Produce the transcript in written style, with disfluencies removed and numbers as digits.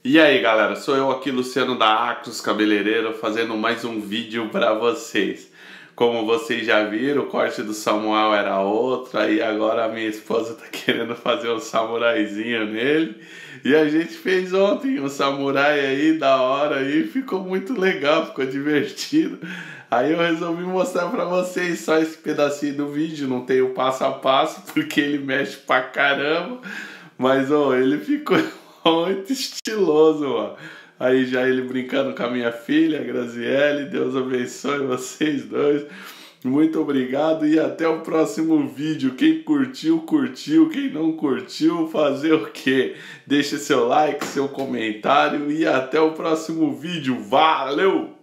E aí galera, sou eu aqui, Luciano da Acros Cabeleireiro, fazendo mais um vídeo para vocês. Como vocês já viram, o corte do Samuel era outro, aí agora a minha esposa tá querendo fazer um samuraizinho nele. E a gente fez ontem um samurai aí, da hora aí, ficou muito legal, ficou divertido. Aí eu resolvi mostrar para vocês só esse pedacinho do vídeo, não tem o passo a passo, porque ele mexe pra caramba. Mas, ó, ele ficou muito estiloso, ó. Aí já ele brincando com a minha filha, a Graziele. Deus abençoe vocês dois. Muito obrigado e até o próximo vídeo. Quem curtiu, curtiu. Quem não curtiu, fazer o quê? Deixe seu like, seu comentário e até o próximo vídeo. Valeu!